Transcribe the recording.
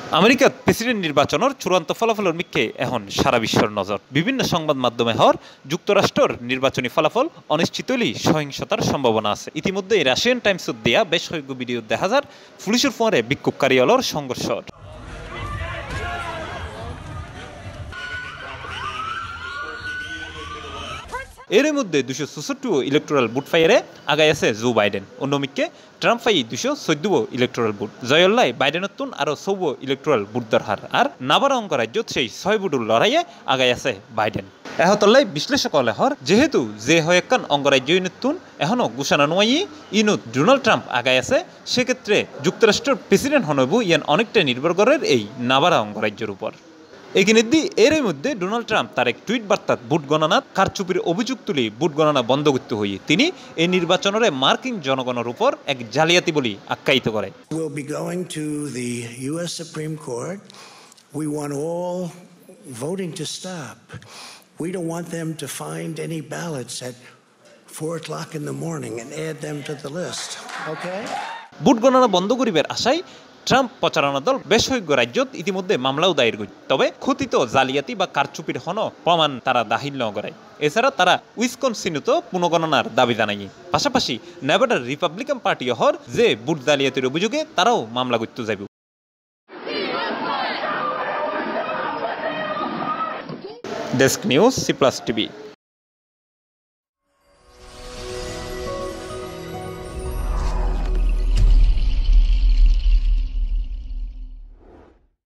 আমেরিকাত president নির্বাচনের চূড়ান্ত ফলাফলের মিকে এখন সারা বিশ্বের নজর। বিভিন্ন সংবাদ মাধ্যমে হওয়ার যুক্তরাষ্ট্রের নির্বাচনী ফলাফল অনিশ্চিত হলেই সহিংসতার সম্ভাবনা আছে। ইতিমধ্যে রাশিয়ান টাইমসত দেয়া বেশ কয়েক ভিডিও দেখা যায় পুলিশের পরে বিক্ষোভকারী হলর সংঘর্ষ। এর মধ্যে 264 ইলেকটোরাল ভোট ফাইয়ারে আগায় আছে জো বাইডেন। অন্যমিকে ট্রাম্প ফাই 214 ইলেকটোরাল ভোট জয়ল্লাই বাইডেনতুন আরো 14 ইলেকটোরাল ভোট দরহার। আর নাবারা অঙ্গরাজ্যত সেই 6 ভোটের লড়াইয়ে আগায় আছে বাইডেন। এহতল্লাই বিশ্লেষক হর যেহেতু যে হয়েকান অঙ্গরাজ্য ইনুতুন এখনো ঘোষণা নয় ইনুত ডোনাল্ড ট্রাম্প আগায় আছে, সেক্ষেত্রে যুক্তরাষ্ট্রের প্রেসিডেন্ট হনবু ইয়ান অনেকটা নির্ভর করে এই নাবারা অঙ্গরাজ্যের উপর। এগিনিদি এর মধ্যে ডোনাল্ড ট্রাম্প তার এক টুইট বার্তাত ভোট গণনাত কারচুপির অভিযোগ তুলি ভোট গণনা বন্ধ করতে হই তিনি এই নির্বাচনের মার্কিন জনগণের উপর এক জালিয়াতি বলি আখ্যায়িত করে। We'll be going to the US Supreme Court. We want all voting to stop. We don't want them to find any ballots at 4 o'clock in the morning and add them to the list. Okay? Vote গণনা বন্ধ করিবার আশায় Trump প্রচারণা দল বেশ কয়েক রাজ্যত ইতিমধ্যে মামলাও দায়ের করে, তবে কথিত জালিয়াতি বা কারচুপির হন প্রমাণ তারা দাখিল ন করে। এছাড়া তারা উইসকনসিনতো পুনঃগণনার দাবি জানায়। পাশাপাশি নেভাডার রিপাবলিকান পার্টি হর যে ভোট জালিয়াতির অভিযোগে তারাও মামলা করতে যাবে। Desk news, Cplustv।